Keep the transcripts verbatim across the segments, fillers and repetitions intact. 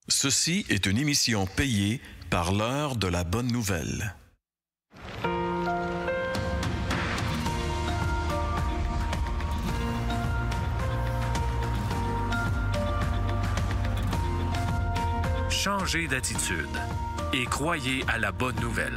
Ceci est une émission payée par l'heure de la bonne nouvelle. Changez d'attitude et croyez à la bonne nouvelle.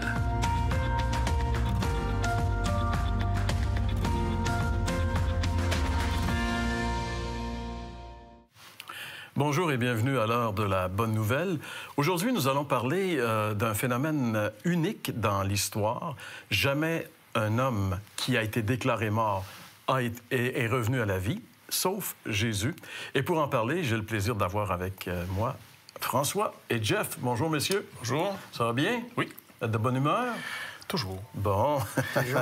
Bonjour et bienvenue à l'heure de la bonne nouvelle. Aujourd'hui, nous allons parler euh, d'un phénomène unique dans l'histoire. Jamais un homme qui a été déclaré mort a été, est, est revenu à la vie, sauf Jésus. Et pour en parler, j'ai le plaisir d'avoir avec euh, moi François et Jeff. Bonjour, messieurs. Bonjour. Ça va bien? Oui. Vous êtes de bonne humeur? Toujours. Bon. Toujours.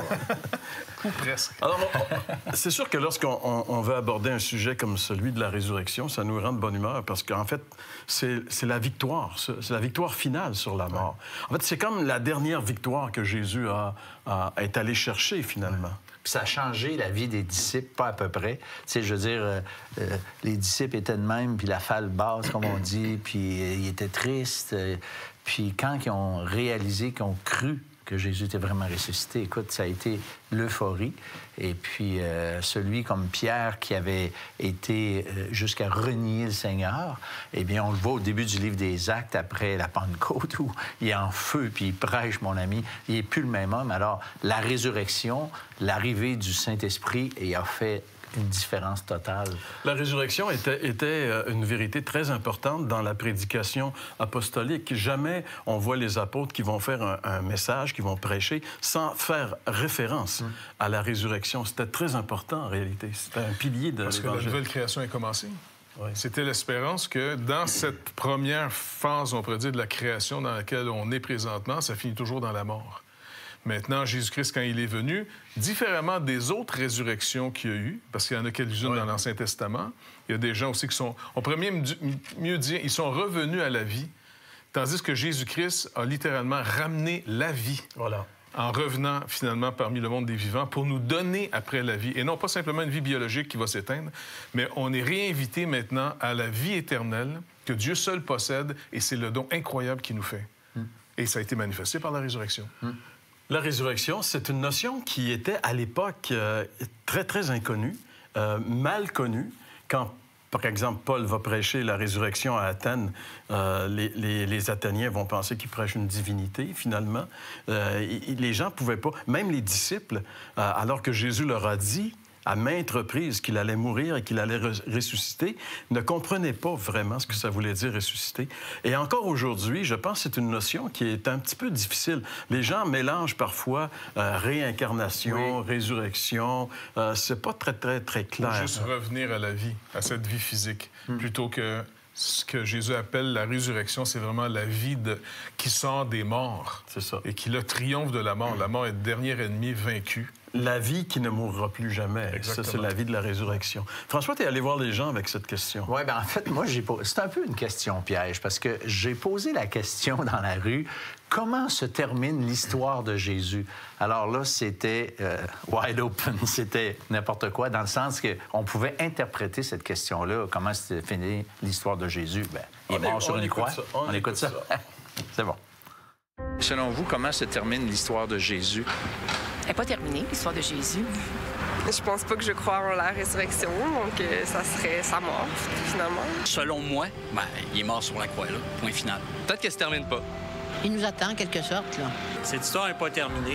Ou presque. Alors, c'est sûr que lorsqu'on on, on veut aborder un sujet comme celui de la résurrection, ça nous rend de bonne humeur parce qu'en fait, c'est la victoire, c'est la victoire finale sur la mort. Ouais. En fait, c'est comme la dernière victoire que Jésus a, a, est allé chercher finalement. Ouais. Puis ça a changé la vie des disciples, pas à peu près. Tu sais, je veux dire, euh, euh, les disciples étaient de même, puis la falle basse, comme on dit, puis euh, ils étaient tristes. Euh, puis quand ils ont réalisé, qu'ils ont cru que Jésus était vraiment ressuscité, écoute, ça a été l'euphorie. Et puis, euh, celui comme Pierre qui avait été euh, jusqu'à renier le Seigneur, eh bien, on le voit au début du livre des Actes, après la Pentecôte, où il est en feu, puis il prêche, mon ami. Il n'est plus le même homme. Alors, la résurrection, l'arrivée du Saint-Esprit, et a fait une différence totale. La résurrection était, était une vérité très importante dans la prédication apostolique. Jamais on voit les apôtres qui vont faire un, un message, qui vont prêcher, sans faire référence mmh. à la résurrection. C'était très important, en réalité. C'était un pilier de Parce que la nouvelle création est commencée. Oui. C'était l'espérance que dans cette première phase, on pourrait dire, de la création dans laquelle on est présentement, ça finit toujours dans la mort. Maintenant, Jésus-Christ, quand il est venu, différemment des autres résurrections qu'il y a eu, parce qu'il y en a quelques-unes oui. dans l'Ancien Testament, il y a des gens aussi qui sont, on pourrait même mieux dire, ils sont revenus à la vie, tandis que Jésus-Christ a littéralement ramené la vie. Voilà. En revenant finalement parmi le monde des vivants pour nous donner après la vie. Et non pas simplement une vie biologique qui va s'éteindre, mais on est réinvité maintenant à la vie éternelle que Dieu seul possède, et c'est le don incroyable qu'il nous fait. Mm. Et ça a été manifesté par la résurrection. Mm. La résurrection, c'est une notion qui était à l'époque euh, très, très inconnue, euh, mal connue. Quand, par exemple, Paul va prêcher la résurrection à Athènes, euh, les, les, les Athéniens vont penser qu'il prêche une divinité, finalement. Euh, et, et les gens ne pouvaient pas, même les disciples, euh, alors que Jésus leur a dit à maintes reprises qu'il allait mourir et qu'il allait ressusciter, ne comprenaient pas vraiment ce que ça voulait dire ressusciter. Et encore aujourd'hui, je pense que c'est une notion qui est un petit peu difficile. Les gens mélangent parfois euh, réincarnation, oui. résurrection. Euh, c'est pas très, très, très clair. Faut juste revenir à la vie, à cette vie physique, mm. plutôt que ce que Jésus appelle la résurrection, c'est vraiment la vie de... qui sort des morts. C'est ça. Et qui, le triomphe de la mort. La mort est le dernier ennemi vaincu. La vie qui ne mourra plus jamais. Exactement. Ça, c'est la vie de la résurrection. François, tu es allé voir les gens avec cette question. Oui, bien en fait, moi, j'ai po... c'est un peu une question piège, parce que j'ai posé la question dans la rue, comment se termine l'histoire de Jésus? Alors là, c'était euh, wide open, c'était n'importe quoi, dans le sens qu'on pouvait interpréter cette question-là, comment se finit l'histoire de Jésus? Bien, il est on mort est, sur une croix. Ça. On, on écoute ça. ça. C'est bon. Selon vous, comment se termine l'histoire de Jésus? Elle n'est pas terminée, l'histoire de Jésus. Je pense pas que je crois en la résurrection, donc euh, ça serait sa mort, finalement. Selon moi, ben, il est mort sur la croix, là. Point final. Peut-être qu'elle se termine pas. Il nous attend, en quelque sorte, là. Cette histoire n'est pas terminée.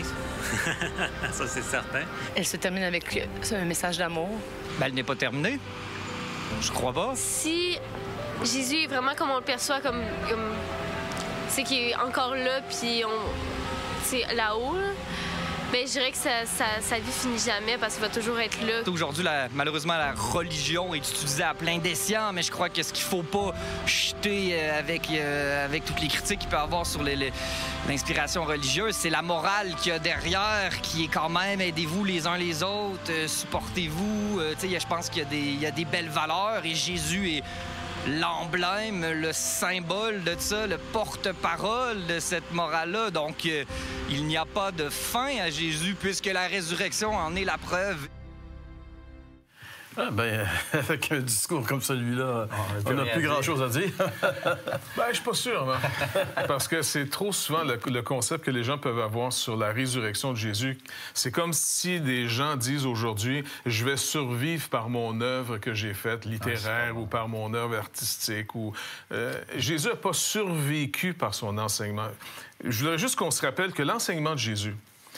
Ça, c'est certain. Elle se termine avec un message d'amour. Ben, elle n'est pas terminée. Je crois pas. Si Jésus est vraiment comme on le perçoit, comme... comme... c'est qu'il est encore là, puis on... c'est là-haut, là. Bien, je dirais que sa, sa, sa vie finit jamais parce qu'il va toujours être là. Aujourd'hui, la, malheureusement, la religion est utilisée à plein d'escients, mais je crois que ce qu'il faut pas jeter euh, avec, euh, avec toutes les critiques qu'il peut y avoir sur l'inspiration religieuse, c'est la morale qu'il y a derrière, qui est quand même aidez-vous les uns les autres, euh, supportez-vous. Euh, tu sais, je pense qu'il y, y a des belles valeurs et Jésus est l'emblème, le symbole de ça, le porte-parole de cette morale-là. Donc, euh, il n'y a pas de fin à Jésus puisque la résurrection en est la preuve. Ah, ben, avec un discours comme celui-là, on n'a plus grand-chose à dire. Ben, je suis pas sûr, non? Parce que c'est trop souvent le, le concept que les gens peuvent avoir sur la résurrection de Jésus. C'est comme si des gens disent aujourd'hui, je vais survivre par mon œuvre que j'ai faite, littéraire, ah, ou par mon œuvre artistique. Ou, euh, Jésus n'a pas survécu par son enseignement. Je voudrais juste qu'on se rappelle que l'enseignement de Jésus,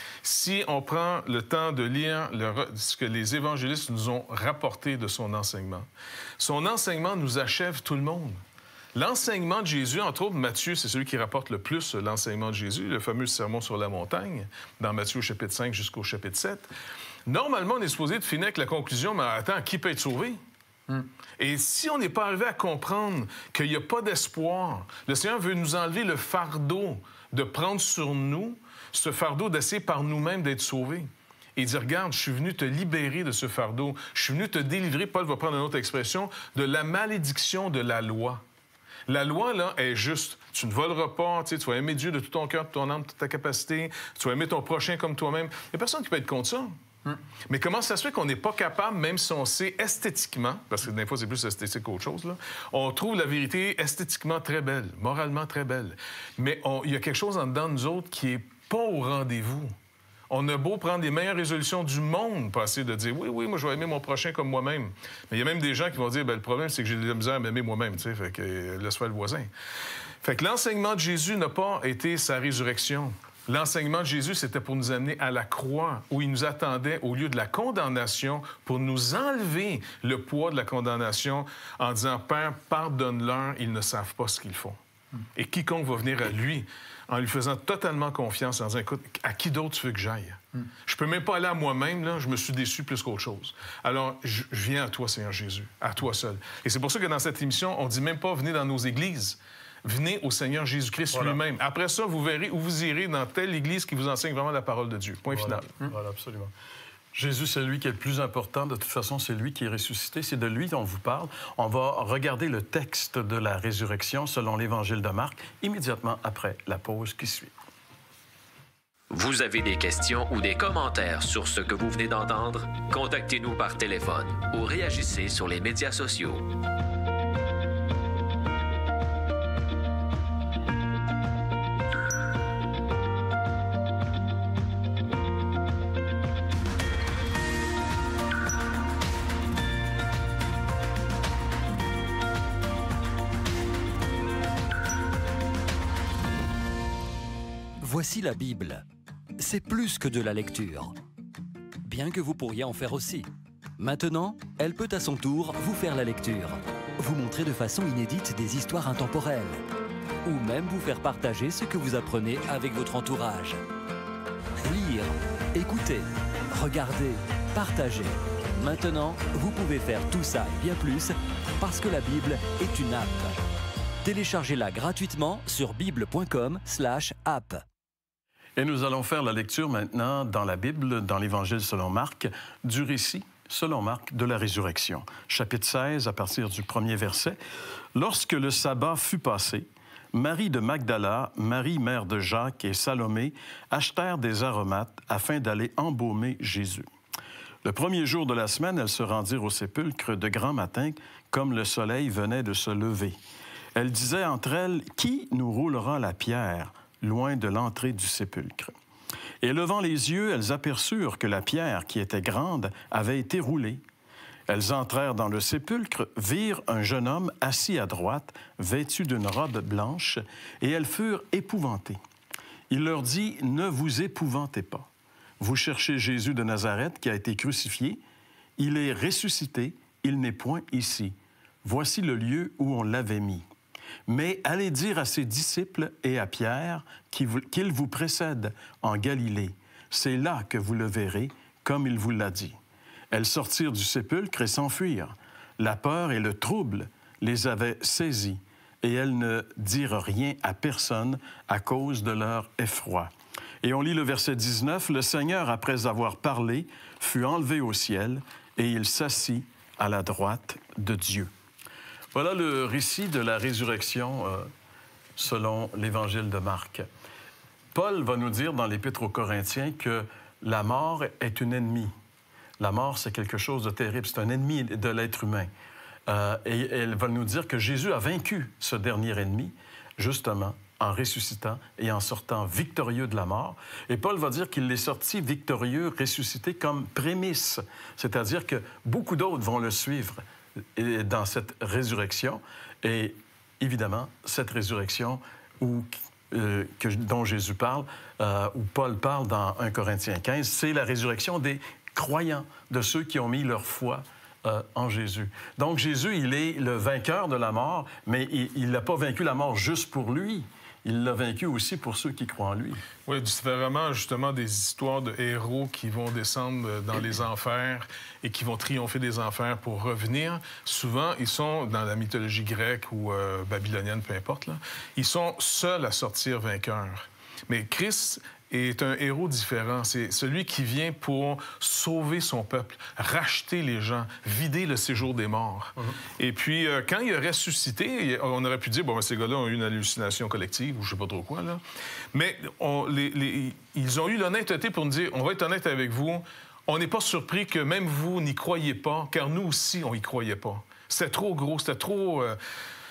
si on prend le temps de lire le, ce que les évangélistes nous ont rapporté de son enseignement, son enseignement nous achève tout le monde. L'enseignement de Jésus, entre autres, Matthieu, c'est celui qui rapporte le plus l'enseignement de Jésus, le fameux sermon sur la montagne, dans Matthieu au chapitre cinq jusqu'au chapitre sept. Normalement, on est supposé de finir avec la conclusion, mais attends, qui peut être sauvé? Mm. Et si on n'est pas arrivé à comprendre qu'il n'y a pas d'espoir, le Seigneur veut nous enlever le fardeau de prendre sur nous ce fardeau d'essayer par nous-mêmes d'être sauvés. Et il dit, regarde, je suis venu te libérer de ce fardeau. Je suis venu te délivrer, Paul va prendre une autre expression, de la malédiction de la loi. La loi, là, est juste. Tu ne voleras pas, tu sais, tu vas aimer Dieu de tout ton cœur, de ton âme, de toute ta capacité. Tu vas aimer ton prochain comme toi-même. Il n'y a personne qui peut être contre ça. Hum. Mais comment ça se fait qu'on n'est pas capable, même si on sait esthétiquement, parce que des fois c'est plus esthétique qu'autre chose, là, on trouve la vérité esthétiquement très belle, moralement très belle. Mais on, il y a quelque chose en dedans de nous autres qui est pas au rendez-vous. On a beau prendre les meilleures résolutions du monde, passer de dire « Oui, oui, moi, je vais aimer mon prochain comme moi-même. » Mais il y a même des gens qui vont dire « Bien, le problème, c'est que j'ai de la misère à m'aimer moi-même. » Tu sais, fait que euh, laisse faire le voisin. Fait que l'enseignement de Jésus n'a pas été sa résurrection. L'enseignement de Jésus, c'était pour nous amener à la croix, où il nous attendait au lieu de la condamnation, pour nous enlever le poids de la condamnation en disant « Père, pardonne-leur, ils ne savent pas ce qu'ils font. » Et quiconque va venir à lui, en lui faisant totalement confiance, en disant, écoute, à qui d'autre tu veux que j'aille? Mm. Je peux même pas aller à moi-même, là, je me suis déçu plus qu'autre chose. Alors, je, je viens à toi, Seigneur Jésus, à toi seul. Et c'est pour ça que dans cette émission, on dit même pas, venez dans nos églises. Venez au Seigneur Jésus-Christ voilà. lui-même. Après ça, vous verrez où vous irez dans telle église qui vous enseigne vraiment la parole de Dieu. Point voilà. final. Mm. Voilà, absolument. Jésus, c'est lui qui est le plus important. De toute façon, c'est lui qui est ressuscité. C'est de lui dont on vous parle. On va regarder le texte de la résurrection selon l'Évangile de Marc immédiatement après la pause qui suit. Vous avez des questions ou des commentaires sur ce que vous venez d'entendre? Contactez-nous par téléphone ou réagissez sur les médias sociaux. Voici la Bible. C'est plus que de la lecture. Bien que vous pourriez en faire aussi. Maintenant, elle peut à son tour vous faire la lecture, vous montrer de façon inédite des histoires intemporelles, ou même vous faire partager ce que vous apprenez avec votre entourage. Lire, écouter, regarder, partager. Maintenant, vous pouvez faire tout ça et bien plus parce que la Bible est une app. Téléchargez-la gratuitement sur bible point com slash app. Et nous allons faire la lecture maintenant dans la Bible, dans l'Évangile selon Marc, du récit selon Marc de la résurrection. Chapitre seize, à partir du premier verset. Lorsque le sabbat fut passé, Marie de Magdala, Marie mère de Jacques et Salomé achetèrent des aromates afin d'aller embaumer Jésus. Le premier jour de la semaine, elles se rendirent au sépulcre de grand matin, comme le soleil venait de se lever. Elles disaient entre elles, « Qui nous roulera la pierre ?» loin de l'entrée du sépulcre. Et levant les yeux, elles aperçurent que la pierre, qui était grande, avait été roulée. Elles entrèrent dans le sépulcre, virent un jeune homme assis à droite, vêtu d'une robe blanche, et elles furent épouvantées. Il leur dit, « Ne vous épouvantez pas. Vous cherchez Jésus de Nazareth qui a été crucifié. Il est ressuscité, il n'est point ici. Voici le lieu où on l'avait mis. Mais allez dire à ses disciples et à Pierre qu'il vous précède en Galilée. C'est là que vous le verrez, comme il vous l'a dit. » Elles sortirent du sépulcre et s'enfuirent. La peur et le trouble les avaient saisies, et elles ne dirent rien à personne à cause de leur effroi. Et on lit le verset dix-neuf. « Le Seigneur, après avoir parlé, fut enlevé au ciel, et il s'assit à la droite de Dieu. » Voilà le récit de la résurrection euh, selon l'Évangile de Marc. Paul va nous dire dans l'Épître aux Corinthiens que la mort est une ennemie. La mort, c'est quelque chose de terrible. C'est un ennemi de l'être humain. Euh, et, et elle va nous dire que Jésus a vaincu ce dernier ennemi, justement, en ressuscitant et en sortant victorieux de la mort. Et Paul va dire qu'il est sorti victorieux, ressuscité comme prémisse. C'est-à-dire que beaucoup d'autres vont le suivre dans cette résurrection. Et évidemment, cette résurrection où, euh, que, dont Jésus parle, euh, où Paul parle dans un Corinthiens quinze, c'est la résurrection des croyants, de ceux qui ont mis leur foi euh, en Jésus. Donc Jésus, il est le vainqueur de la mort, mais il n'a pas vaincu la mort juste pour lui. Il l'a vaincu aussi pour ceux qui croient en lui. Oui, différemment, justement, des histoires de héros qui vont descendre dans les enfers et qui vont triompher des enfers pour revenir. Souvent, ils sont, dans la mythologie grecque ou euh, babylonienne, peu importe, là, ils sont seuls à sortir vainqueurs. Mais Christ est un héros différent. C'est celui qui vient pour sauver son peuple, racheter les gens, vider le séjour des morts. Mm-hmm. Et puis, euh, quand il a ressuscité, on aurait pu dire, bon, ben, ces gars-là ont eu une hallucination collective ou je sais pas trop quoi, là. Mais on, les, les, ils ont eu l'honnêteté pour nous dire, on va être honnête avec vous, on n'est pas surpris que même vous n'y croyez pas, car nous aussi, on y croyait pas. C'était trop gros, c'était trop, euh,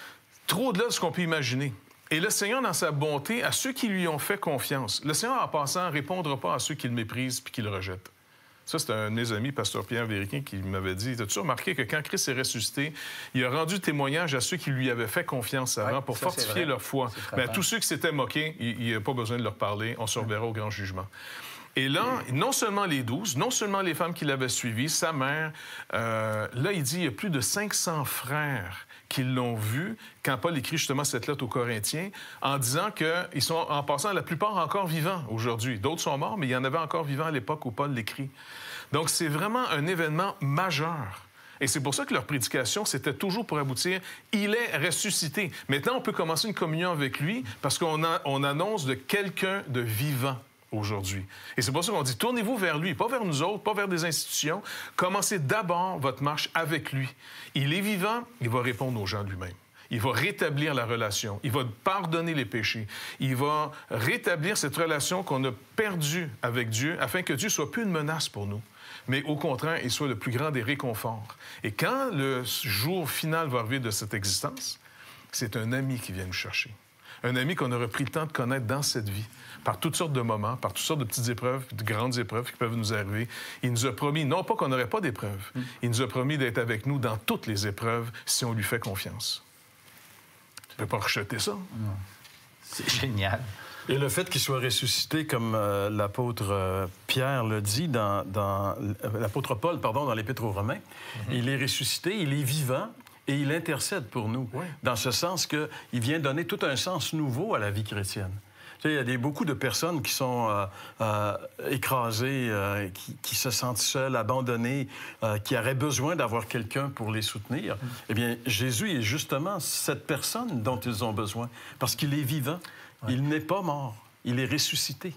trop au-delà de ce qu'on peut imaginer. Et le Seigneur, dans sa bonté, à ceux qui lui ont fait confiance, le Seigneur, en passant, ne répondra pas à ceux qui le méprisent puis qui le rejettent. Ça, c'est un de mes amis, pasteur Pierre Vériquin, qui m'avait dit, as-tu remarqué que quand Christ est ressuscité, il a rendu témoignage à ceux qui lui avaient fait confiance avant ouais, pour ça, fortifier leur foi. Mais à tous ceux qui s'étaient moqués, il n'y a pas besoin de leur parler, on se reverra au grand jugement. Et là, non seulement les douze, non seulement les femmes qui l'avaient suivi, sa mère, euh, là, il dit, il y a plus de cinq cents frères qui l'ont vu quand Paul écrit justement cette lettre aux Corinthiens en disant qu'ils sont, en passant, la plupart encore vivants aujourd'hui. D'autres sont morts, mais il y en avait encore vivants à l'époque où Paul l'écrit. Donc, c'est vraiment un événement majeur. Et c'est pour ça que leur prédication, c'était toujours pour aboutir « Il est ressuscité ». Maintenant, on peut commencer une communion avec lui parce qu'on a, on annonce de quelqu'un de vivant aujourd'hui. Et c'est pour ça qu'on dit, tournez-vous vers lui, pas vers nous autres, pas vers des institutions. Commencez d'abord votre marche avec lui. Il est vivant, il va répondre aux gens lui-même. Il va rétablir la relation. Il va pardonner les péchés. Il va rétablir cette relation qu'on a perdue avec Dieu afin que Dieu soit plus une menace pour nous, mais au contraire, il soit le plus grand des réconforts. Et quand le jour final va arriver de cette existence, c'est un ami qui vient nous chercher. Un ami qu'on aurait pris le temps de connaître dans cette vie, par toutes sortes de moments, par toutes sortes de petites épreuves, de grandes épreuves qui peuvent nous arriver. Il nous a promis, non pas qu'on n'aurait pas d'épreuves, mm. il nous a promis d'être avec nous dans toutes les épreuves si on lui fait confiance. Tu ne peux pas rejeter ça. Non. C'est génial. Et le fait qu'il soit ressuscité, comme euh, l'apôtre euh, Pierre le dit, dans, dans euh, l'apôtre Paul, pardon, dans l'Épître aux Romains, mm-hmm. il est ressuscité, il est vivant, et il intercède pour nous, oui. dans ce sens qu'il vient donner tout un sens nouveau à la vie chrétienne. Tu sais, il y a des, beaucoup de personnes qui sont euh, euh, écrasées, euh, qui, qui se sentent seules, abandonnées, euh, qui auraient besoin d'avoir quelqu'un pour les soutenir. Mm. Eh bien, Jésus est justement cette personne dont ils ont besoin, parce qu'il est vivant. Oui. Il n'est pas mort, il est ressuscité.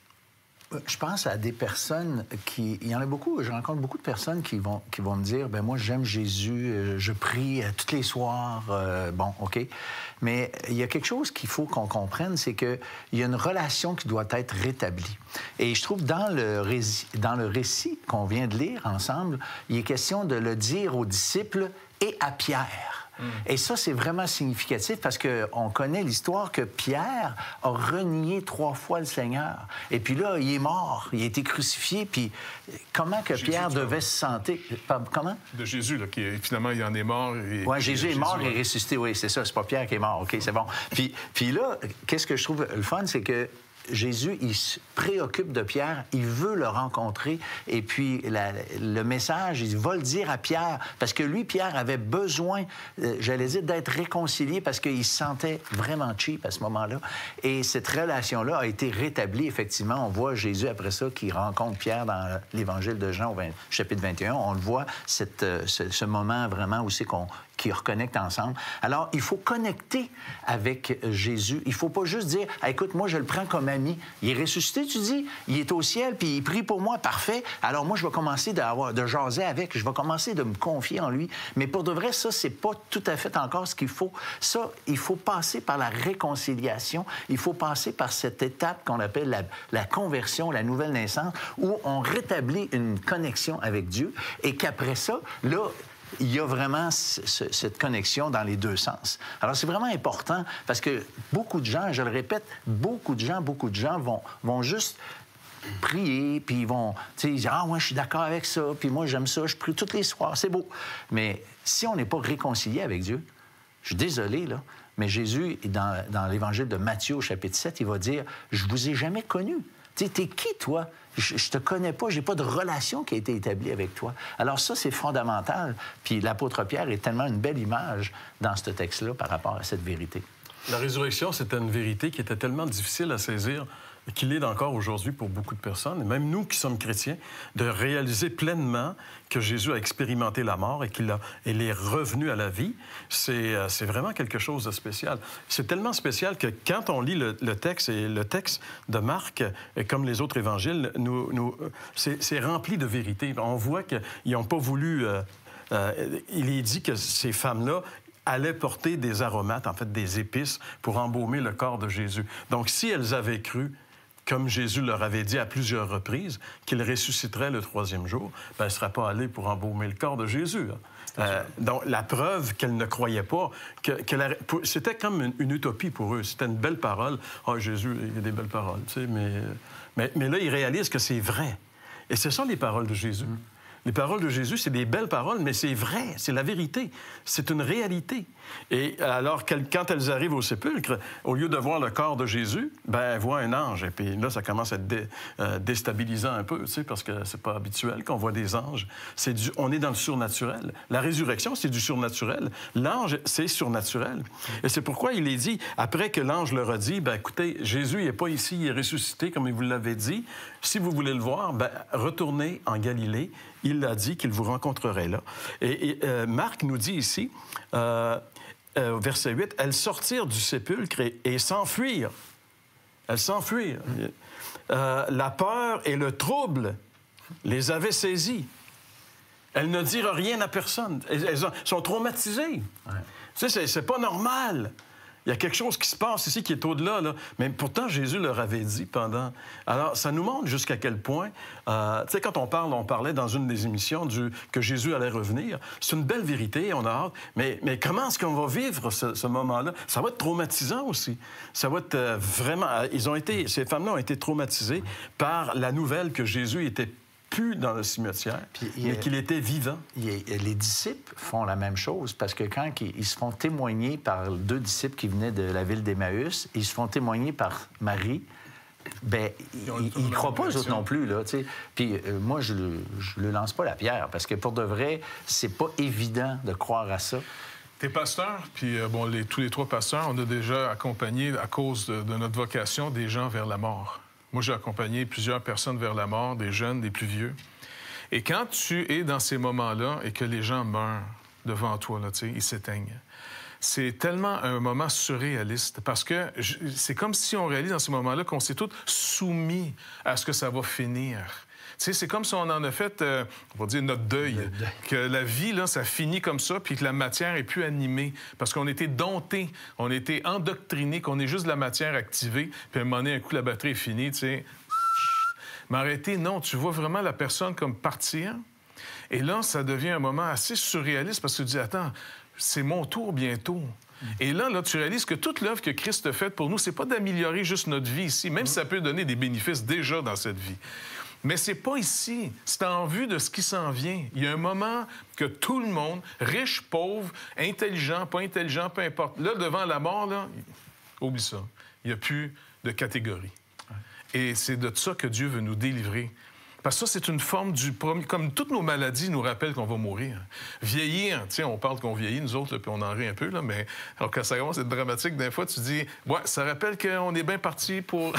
Je pense à des personnes qui... Il y en a beaucoup, je rencontre beaucoup de personnes qui vont, qui vont me dire, ben moi, j'aime Jésus, euh, je prie euh, tous les soirs, euh, bon, OK. Mais il y a quelque chose qu'il faut qu'on comprenne, c'est qu'il y a une relation qui doit être rétablie. Et je trouve dans le, récit, dans le récit qu'on vient de lire ensemble, il est question de le dire aux disciples et à Pierre. Mm. Et ça, c'est vraiment significatif parce qu'on connaît l'histoire que Pierre a renié trois fois le Seigneur. Et puis là, il est mort, il a été crucifié. Puis comment que Jésus, Pierre devait se sentir? Comment? De Jésus, là, qui finalement, il en est mort. Et... Oui, Jésus est Jésus, mort ouais. et ressuscité, oui, c'est ça. C'est pas Pierre qui est mort, OK, c'est bon. Puis, puis là, qu'est-ce que je trouve le fun, c'est que Jésus, il se préoccupe de Pierre, il veut le rencontrer, et puis la, le message, il va le dire à Pierre, parce que lui, Pierre, avait besoin, euh, j'allais dire, d'être réconcilié, parce qu'il se sentait vraiment cheap à ce moment-là. Et cette relation-là a été rétablie, effectivement. On voit Jésus, après ça, qui rencontre Pierre dans l'Évangile de Jean, au vingt, chapitre vingt et un. On le voit, cette, ce, ce moment vraiment où c'est qu'on qui reconnectent ensemble. Alors, il faut connecter avec Jésus. Il ne faut pas juste dire, ah, écoute, moi, je le prends comme ami. Il est ressuscité, tu dis, il est au ciel, puis il prie pour moi, parfait. Alors, moi, je vais commencer d'avoir, de jaser avec, je vais commencer de me confier en lui. Mais pour de vrai, ça, c'est pas tout à fait encore ce qu'il faut. Ça, il faut passer par la réconciliation. Il faut passer par cette étape qu'on appelle la, la conversion, la nouvelle naissance, où on rétablit une connexion avec Dieu et qu'après ça, là, il y a vraiment ce, cette connexion dans les deux sens. Alors, c'est vraiment important parce que beaucoup de gens, je le répète, beaucoup de gens, beaucoup de gens vont, vont juste prier, puis ils vont, tu sais, dire, ah, moi, je suis d'accord avec ça, puis moi, j'aime ça, je prie tous les soirs, c'est beau. Mais si on n'est pas réconcilié avec Dieu, je suis désolé, là, mais Jésus, dans, dans l'Évangile de Matthieu, au chapitre sept, il va dire, je vous ai jamais connu. Tu sais, t'es qui, toi? Je, je te connais pas, j'ai pas de relation qui a été établie avec toi. Alors ça, c'est fondamental. Puis l'apôtre Pierre est tellement une belle image dans ce texte-là par rapport à cette vérité. La résurrection, c'était une vérité qui était tellement difficile à saisir qu'il est encore aujourd'hui pour beaucoup de personnes, et même nous qui sommes chrétiens, de réaliser pleinement que Jésus a expérimenté la mort et qu'il a, il est revenu à la vie. C'est, c'est vraiment quelque chose de spécial. C'est tellement spécial que quand on lit le, le texte, et le texte de Marc, comme les autres évangiles, nous, nous, c'est, c'est rempli de vérité. On voit qu'ils n'ont pas voulu... Euh, euh, il est dit que ces femmes-là allaient porter des aromates, en fait des épices, pour embaumer le corps de Jésus. Donc, si elles avaient cru, comme Jésus leur avait dit à plusieurs reprises, qu'il ressusciterait le troisième jour, ben, elle ne serait pas allée pour embaumer le corps de Jésus. Hein. Euh, donc, la preuve qu'elle ne croyait pas, que, que la, pour, c'était comme une, une utopie pour eux. C'était une belle parole. Ah, oh, Jésus, il y a des belles paroles, tu sais, mais, mais, mais là, ils réalisent que c'est vrai. Et ce sont les paroles de Jésus. Mm. Les paroles de Jésus, c'est des belles paroles, mais c'est vrai, c'est la vérité, c'est une réalité. Et alors, quand elles arrivent au sépulcre, au lieu de voir le corps de Jésus, ben, elles voient un ange. Et puis là, ça commence à être dé, euh, déstabilisant un peu, tu sais, parce que c'est pas habituel qu'on voit des anges. C'est du, on est dans le surnaturel. La résurrection, c'est du surnaturel. L'ange, c'est surnaturel. Et c'est pourquoi il est dit, après que l'ange leur a dit, ben, écoutez, Jésus n'est pas ici, il est ressuscité, comme il vous l'avait dit. Si vous voulez le voir, ben, retournez en Galilée. Il a dit qu'il vous rencontrerait là. Et, et euh, Marc nous dit ici, euh, euh, verset huit, « Elles sortirent du sépulcre et, et s'enfuirent. » Elles s'enfuirent. Euh, la peur et le trouble les avaient saisies. Elles ne dirent rien à personne. Elles, elles sont traumatisées. Ouais. Tu sais, c'est, c'est pas normal. Il y a quelque chose qui se passe ici qui est au-delà, là. Mais pourtant, Jésus leur avait dit pendant... Alors, ça nous montre jusqu'à quel point... Euh, tu sais, quand on parle, on parlait dans une des émissions du... que Jésus allait revenir. C'est une belle vérité, on a hâte. Mais, mais comment est-ce qu'on va vivre ce, ce moment-là? Ça va être traumatisant aussi. Ça va être euh, vraiment... Ils ont été... Ces femmes-là ont été traumatisées par la nouvelle que Jésus était plus dans le cimetière, Puis, mais a, qu'il était vivant. A, les disciples font la même chose, parce que quand ils, ils se font témoigner par deux disciples qui venaient de la ville d'Emmaüs, ils se font témoigner par Marie, bien, ils ne croient pas aux autres non plus, là, tu sais. Puis euh, moi, je ne le lance pas la pierre, parce que pour de vrai, c'est pas évident de croire à ça. T'es pasteur, puis euh, bon, les, tous les trois pasteurs, on a déjà accompagné, à cause de, de notre vocation, des gens vers la mort. Moi, j'ai accompagné plusieurs personnes vers la mort, des jeunes, des plus vieux. Et quand tu es dans ces moments-là et que les gens meurent devant toi, là, tu sais, ils s'éteignent, c'est tellement un moment surréaliste parce que je, c'est comme si on réalise dans ces moments-là qu'on s'est tous soumis à ce que ça va finir. Tu sais, c'est comme si on en a fait, euh, on va dire, notre deuil. deuil. Que la vie, là, ça finit comme ça, puis que la matière est plus animée. Parce qu'on était domptés, on était endoctrinés, qu'on est juste de la matière activée, puis à un moment donné, un coup, la batterie est finie, tu sais. Mais arrêtez, non, tu vois vraiment la personne comme partir. Et là, ça devient un moment assez surréaliste parce que tu dis, attends, c'est mon tour bientôt. Et là, là, tu réalises que toute l'œuvre que Christ a faite pour nous, c'est pas d'améliorer juste notre vie ici, même si ça peut donner des bénéfices déjà dans cette vie. Mais c'est pas ici. C'est en vue de ce qui s'en vient. Il y a un moment que tout le monde, riche, pauvre, intelligent, pas intelligent, peu importe, là, devant la mort, là, oublie ça. Il n'y a plus de catégorie. Et c'est de ça que Dieu veut nous délivrer. Parce que ça, c'est une forme du premier... Comme toutes nos maladies nous rappellent qu'on va mourir. Vieillir, tu sais, on parle qu'on vieillit, nous autres, là, puis on en rit un peu, là, mais alors, quand ça commence à être dramatique, des fois, tu dis, ouais, ça rappelle qu'on est bien parti pour...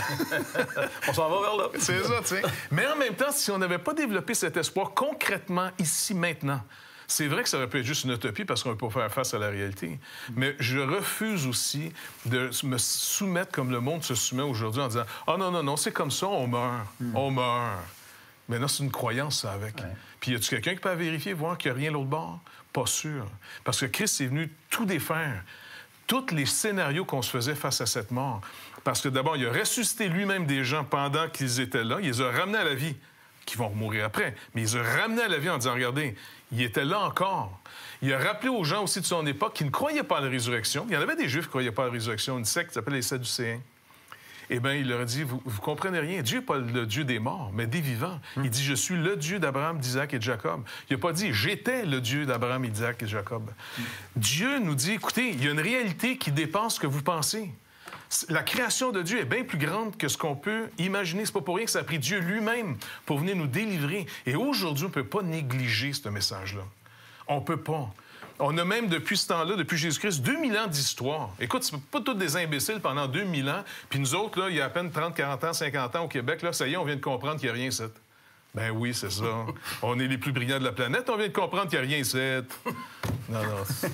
On s'en va vers là. C'est ça, tu sais. Mais en même temps, si on n'avait pas développé cet espoir concrètement, ici, maintenant, C'est vrai que ça aurait pu être juste une utopie parce qu'on ne peut pas faire face à la réalité. Mais je refuse aussi de me soumettre comme le monde se soumet aujourd'hui en disant « Ah oh non, non, non, c'est comme ça, on meurt, mm. on meurt. » Mais non, c'est une croyance, ça, avec. Ouais. Puis y a-tu quelqu'un qui peut vérifier, voir qu'il n'y a rien l'autre bord? Pas sûr. Parce que Christ est venu tout défaire. Tous les scénarios qu'on se faisait face à cette mort. Parce que d'abord, il a ressuscité lui-même des gens pendant qu'ils étaient là. Il les a ramenés à la vie, qui vont mourir après. Mais il les a ramenés à la vie en disant, regardez, il était là encore. Il a rappelé aux gens aussi de son époque qui ne croyaient pas à la résurrection. Il y en avait des Juifs qui ne croyaient pas à la résurrection, une secte qui s'appelle les Sadducéens. Eh bien, il leur a dit, vous ne comprenez rien. Dieu n'est pas le Dieu des morts, mais des vivants. Mm. Il dit, je suis le Dieu d'Abraham, d'Isaac et de Jacob. Il n'a pas dit, j'étais le Dieu d'Abraham, d'Isaac et de Jacob. Mm. Dieu nous dit, écoutez, il y a une réalité qui dépasse ce que vous pensez. La création de Dieu est bien plus grande que ce qu'on peut imaginer. C'est pas pour rien que ça a pris Dieu lui-même pour venir nous délivrer. Et aujourd'hui, on ne peut pas négliger ce message-là. On ne peut pas. On a même, depuis ce temps-là, depuis Jésus-Christ, deux mille ans d'histoire. Écoute, c'est pas tous des imbéciles pendant deux mille ans. Puis nous autres, là, il y a à peine trente, quarante ans, cinquante ans au Québec, là, ça y est, on vient de comprendre qu'il n'y a rien ici. Ben oui, c'est ça. On est les plus brillants de la planète, on vient de comprendre qu'il n'y a rien ici. Non, non.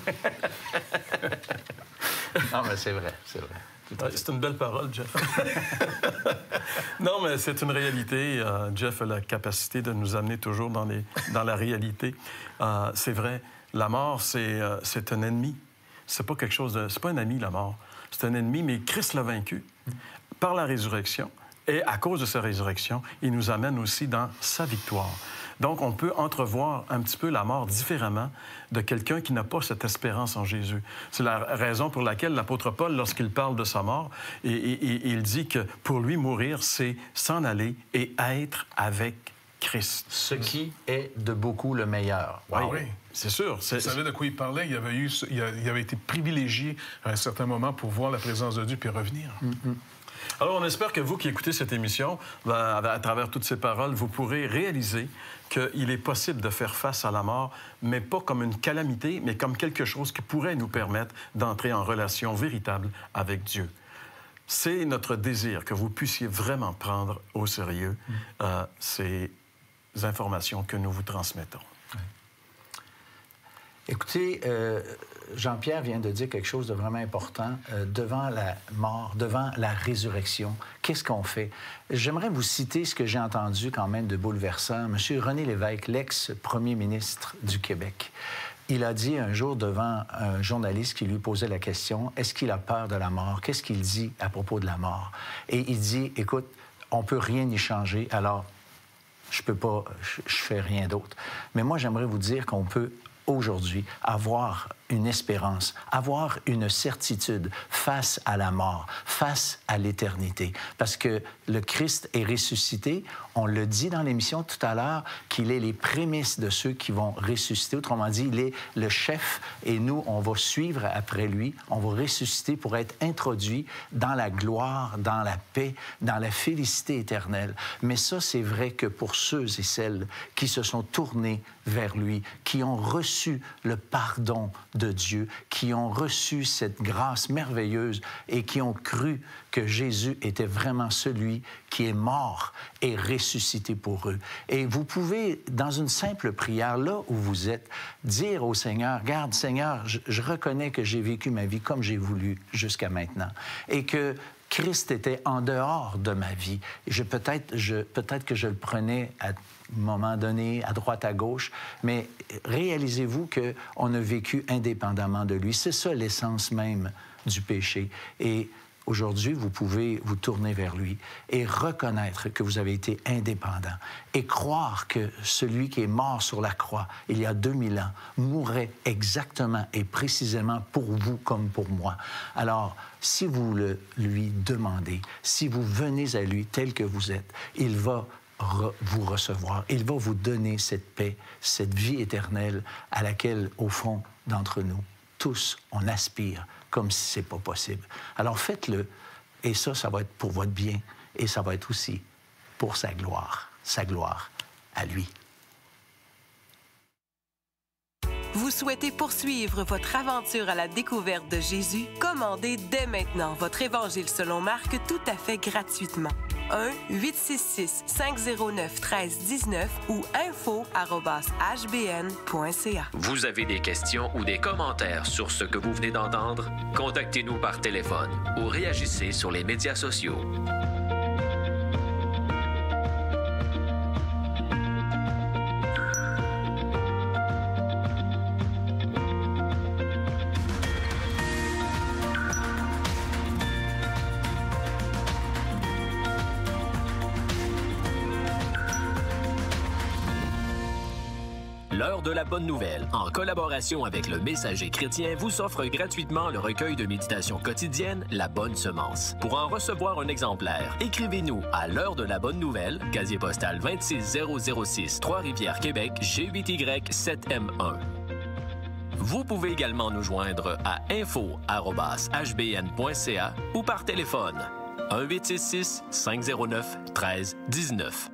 Non, mais c'est vrai, c'est vrai. C'est une belle parole, Jeff. Non, mais c'est une réalité. Euh, Jeff a la capacité de nous amener toujours dans, les, dans la réalité. Euh, c'est vrai. La mort, c'est euh, un ennemi. C'est pas quelque chose de... C'est pas un ami, la mort. C'est un ennemi, mais Christ l'a vaincu par la résurrection. Et à cause de sa résurrection, il nous amène aussi dans sa victoire. Donc, on peut entrevoir un petit peu la mort différemment de quelqu'un qui n'a pas cette espérance en Jésus. C'est la raison pour laquelle l'apôtre Paul, lorsqu'il parle de sa mort, et, et, et, il dit que pour lui, mourir, c'est s'en aller et être avec Christ. Ce qui est de beaucoup le meilleur. Oui, ah, oui. C'est sûr. Vous savez de quoi il parlait? Il avait, eu, il avait été privilégié à un certain moment pour voir la présence de Dieu puis revenir. Mm-hmm. Alors, on espère que vous qui écoutez cette émission, ben, à travers toutes ces paroles, vous pourrez réaliser qu'il est possible de faire face à la mort, mais pas comme une calamité, mais comme quelque chose qui pourrait nous permettre d'entrer en relation véritable avec Dieu. C'est notre désir que vous puissiez vraiment prendre au sérieux mm. euh, ces informations que nous vous transmettons. Oui. Écoutez, euh, Jean-Pierre vient de dire quelque chose de vraiment important. Euh, devant la mort, devant la résurrection, qu'est-ce qu'on fait? J'aimerais vous citer ce que j'ai entendu quand même de bouleversant. M. René Lévesque, l'ex-premier ministre du Québec, il a dit un jour devant un journaliste qui lui posait la question, est-ce qu'il a peur de la mort? Qu'est-ce qu'il dit à propos de la mort? Et il dit, écoute, on ne peut rien y changer, alors je peux pas, je, je fais rien d'autre. Mais moi, j'aimerais vous dire qu'on peut aujourd'hui avoir une espérance, avoir une certitude face à la mort, face à l'éternité. Parce que le Christ est ressuscité. On le dit dans l'émission tout à l'heure qu'il est les prémices de ceux qui vont ressusciter. Autrement dit, il est le chef et nous, on va suivre après lui. On va ressusciter pour être introduit dans la gloire, dans la paix, dans la félicité éternelle. Mais ça, c'est vrai que pour ceux et celles qui se sont tournés vers lui, qui ont reçu le pardon de Dieu, qui ont reçu cette grâce merveilleuse et qui ont cru que Jésus était vraiment celui qui est mort et ressuscité pour eux. Et vous pouvez, dans une simple prière, là où vous êtes, dire au Seigneur, « Regarde, Seigneur, je, je reconnais que j'ai vécu ma vie comme j'ai voulu jusqu'à maintenant et que Christ était en dehors de ma vie. Je, peut-être, je, peut-être que je le prenais à un moment donné, à droite, à gauche, mais réalisez-vous qu'on a vécu indépendamment de lui. C'est ça l'essence même du péché. Et aujourd'hui, vous pouvez vous tourner vers lui et reconnaître que vous avez été indépendant et croire que celui qui est mort sur la croix il y a deux mille ans mourrait exactement et précisément pour vous comme pour moi. Alors, si vous le lui demandez, si vous venez à lui tel que vous êtes, il va re vous recevoir. Il va vous donner cette paix, cette vie éternelle à laquelle, au fond d'entre nous, tous, on aspire comme si ce n'est pas possible. Alors faites-le, et ça, ça va être pour votre bien, et ça va être aussi pour sa gloire, sa gloire à lui. Vous souhaitez poursuivre votre aventure à la découverte de Jésus? Commandez dès maintenant votre Évangile selon Marc tout à fait gratuitement. un huit six six, cinq zéro neuf, un trois un neuf ou info arobase h b n point c a. Vous avez des questions ou des commentaires sur ce que vous venez d'entendre? Contactez-nous par téléphone ou réagissez sur les médias sociaux. L'heure de la bonne nouvelle, en collaboration avec le Messager chrétien, vous offre gratuitement le recueil de méditation quotidienne La Bonne Semence. Pour en recevoir un exemplaire, écrivez-nous à l'heure de la bonne nouvelle, casier postal vingt-six zéro zéro six, Trois-Rivières, Québec, G huit Y sept M un. Vous pouvez également nous joindre à info arobase h b n point c a ou par téléphone un huit six six, cinq zéro neuf, un trois un neuf.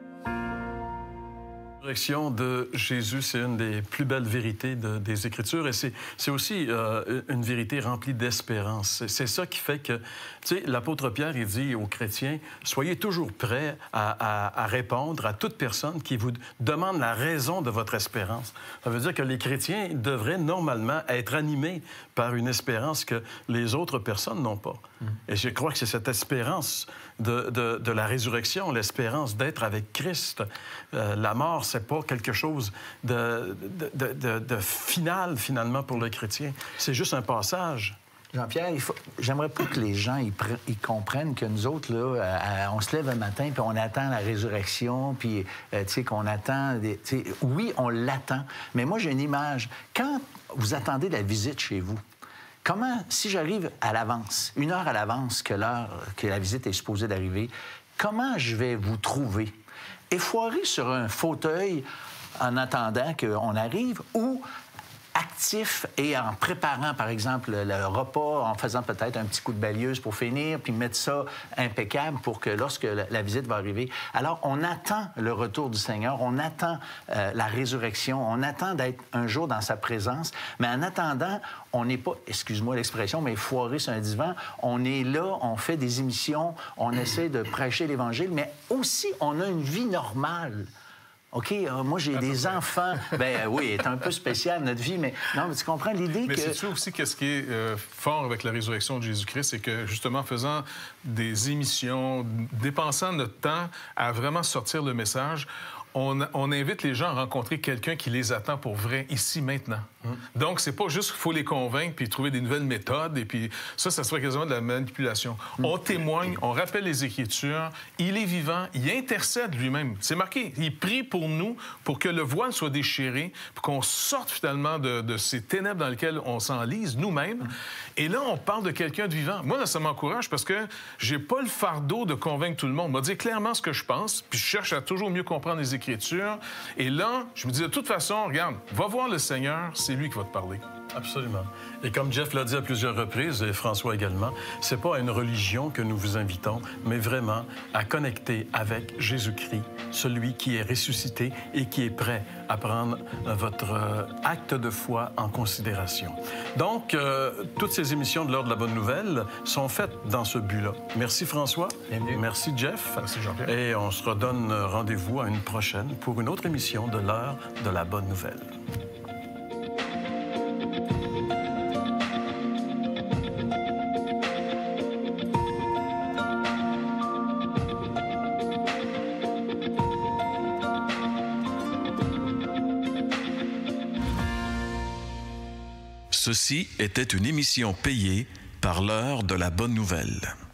La résurrection de Jésus, c'est une des plus belles vérités de, des Écritures et c'est, c'est aussi euh, une vérité remplie d'espérance. C'est, c'est ça qui fait que, tu sais, l'apôtre Pierre, il dit aux chrétiens, soyez toujours prêts à, à, à répondre à toute personne qui vous demande la raison de votre espérance. Ça veut dire que les chrétiens devraient normalement être animés par une espérance que les autres personnes n'ont pas. Mm. Et je crois que c'est cette espérance de, de, de la résurrection, l'espérance d'être avec Christ. Euh, la mort, c'est pas quelque chose de, de, de, de, de final, finalement, pour le chrétien. C'est juste un passage. Jean-Pierre, il faut... j'aimerais pas que les gens ils, pr... ils comprennent que nous autres, là, euh, on se lève un matin puis on attend la résurrection, puis, euh, tu sais, qu'on attend... Des... T'sais, oui, on l'attend, mais moi, j'ai une image. Quand vous attendez la visite chez vous, comment, si j'arrive à l'avance, une heure à l'avance que l'heure que la visite est supposée d'arriver, comment je vais vous trouver? Effoiré sur un fauteuil en attendant qu'on arrive ou actif et en préparant, par exemple, le repas, en faisant peut-être un petit coup de balieuse pour finir, puis mettre ça impeccable pour que lorsque la visite va arriver. Alors, on attend le retour du Seigneur, on attend euh, la résurrection, on attend d'être un jour dans sa présence, mais en attendant, on n'est pas, excuse-moi l'expression, mais foiré sur un divan. On est là, on fait des émissions, on essaie de prêcher l'Évangile, mais aussi, on a une vie normale. OK, euh, moi, j'ai des enfants. Ben oui, c'est un peu spécial, notre vie, mais non, mais tu comprends l'idée mais que... Mais c'est aussi qu'est-ce qui est euh, fort avec la résurrection de Jésus-Christ, c'est que, justement, faisant des émissions, dépensant notre temps à vraiment sortir le message, on, on invite les gens à rencontrer quelqu'un qui les attend pour vrai, ici, maintenant. Hum. Donc, c'est pas juste qu'il faut les convaincre puis trouver des nouvelles méthodes, et puis ça, ça serait quasiment de la manipulation. Hum. On témoigne, on rappelle les Écritures, il est vivant, il intercède lui-même. C'est marqué, il prie pour nous, pour que le voile soit déchiré, pour qu'on sorte finalement de, de ces ténèbres dans lesquelles on s'enlise nous-mêmes. Hum. Et là, on parle de quelqu'un de vivant. Moi, là, ça m'encourage parce que j'ai pas le fardeau de convaincre tout le monde. On m'a dit clairement ce que je pense, puis je cherche à toujours mieux comprendre les Écritures. Et là, je me dis, de toute façon, regarde, va voir le Seigneur, c'est lui qui va te parler. Absolument. Et comme Jeff l'a dit à plusieurs reprises, et François également, c'est pas à une religion que nous vous invitons, mais vraiment à connecter avec Jésus-Christ, celui qui est ressuscité et qui est prêt à prendre votre euh, acte de foi en considération. Donc, euh, toutes ces émissions de l'Heure de la Bonne Nouvelle sont faites dans ce but-là. Merci François. Bienvenue. Merci Jeff. Merci Jean-Pierre. Et on se redonne rendez-vous à une prochaine pour une autre émission de l'Heure de la Bonne Nouvelle. Ceci était une émission payée par l'Heure de la Bonne Nouvelle.